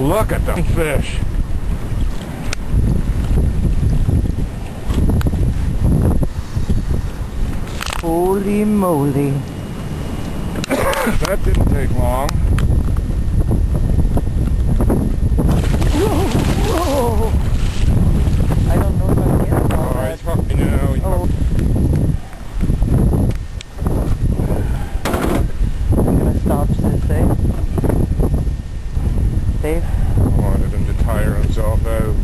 Look at the fish. Holy moly. That didn't take long. Whoa. I don't know if I'm getting all that. He's hooking now. I'm gonna stop this, eh? Dave? I wanted him to tire himself out.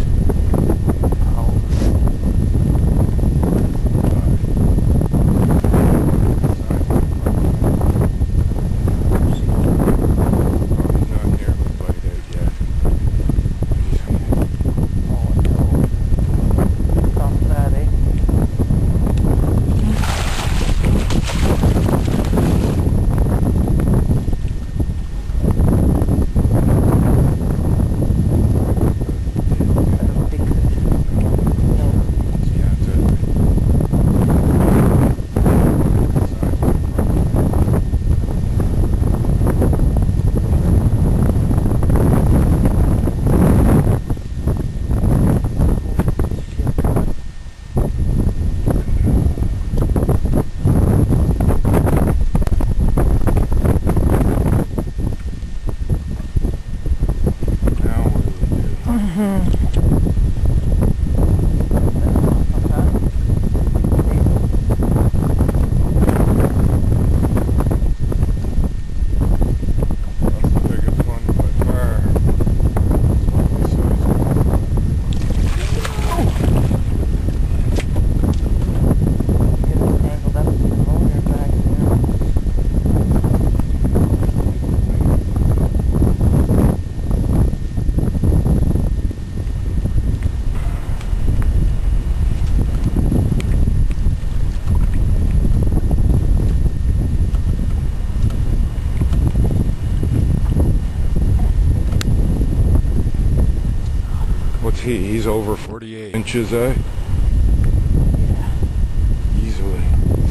What's he? He's over 48 inches, eh? Yeah. Easily.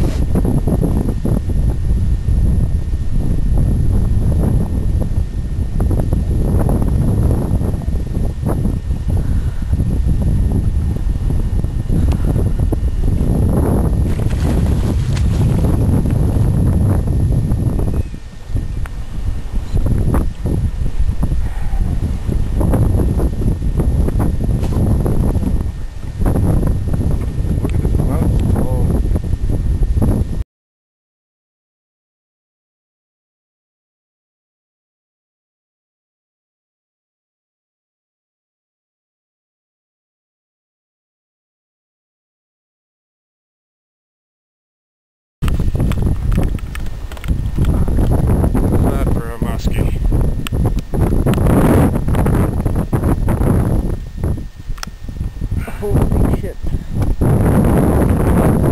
Holy shit.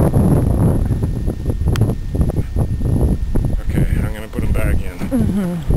Okay, I'm gonna put him back in.